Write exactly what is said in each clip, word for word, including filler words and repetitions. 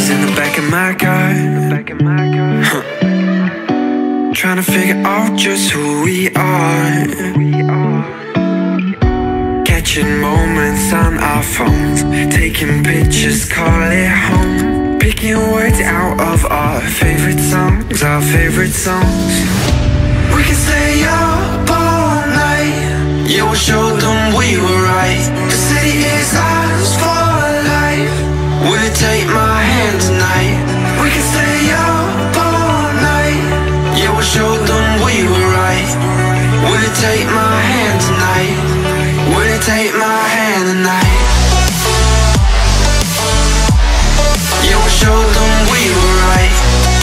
voices in the back of my car, huh. Trying to figure out just who we are. Catching moments on our phones, taking pictures, call it home. Picking words out of our favorite songs, our favorite songs. We can stay up all night, yeah, we'll show them we were right. The city is ours for life. Will you take my hand tonight? We can stay up all night, yeah, we'll show them we were right. Will you take my hand tonight? Will you take my hand tonight? Yeah, we'll show them we were right.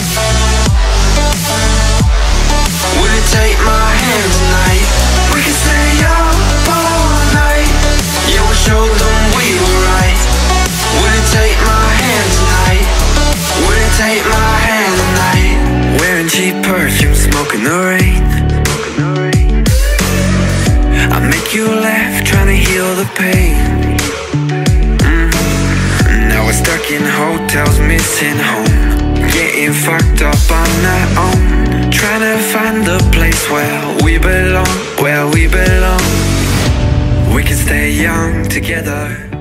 Will you take my hand tonight? We can stay up all night, yeah, we'll show them we were right. Will you take my hand tonight? Will you take my hand tonight? Wearing cheap perfume, smoking the rain. I make you laugh, trying to heal the pain. mm. Now we're stuck in hotels, missing home, getting fucked up on our own, trying to find the place where we belong, where we belong. We can stay young together.